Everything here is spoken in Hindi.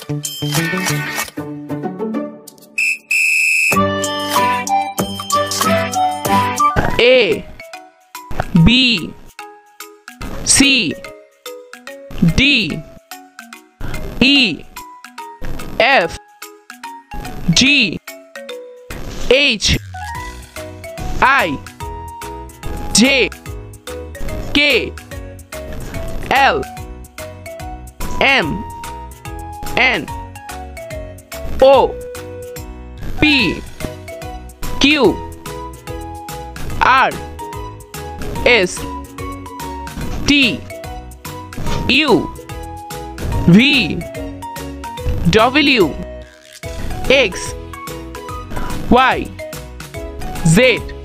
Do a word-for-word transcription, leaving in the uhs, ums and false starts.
A B C D E F G H I J K L M N O P Q R S T U V W X Y Z